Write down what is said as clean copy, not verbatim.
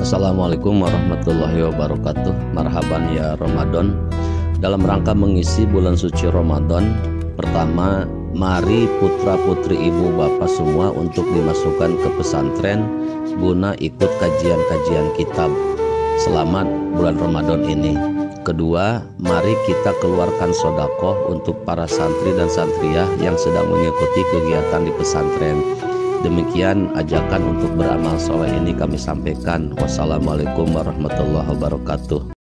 Assalamualaikum warahmatullahi wabarakatuh. Marhaban ya Ramadan. Dalam rangka mengisi bulan suci Ramadan, pertama, mari putra-putri ibu bapak semua untuk dimasukkan ke pesantren guna ikut kajian-kajian kitab selamat bulan Ramadan ini. Kedua, mari kita keluarkan sodakoh untuk para santri dan santriah yang sedang mengikuti kegiatan di pesantren. Demikian ajakan untuk beramal soleh ini kami sampaikan. Wassalamualaikum warahmatullahi wabarakatuh.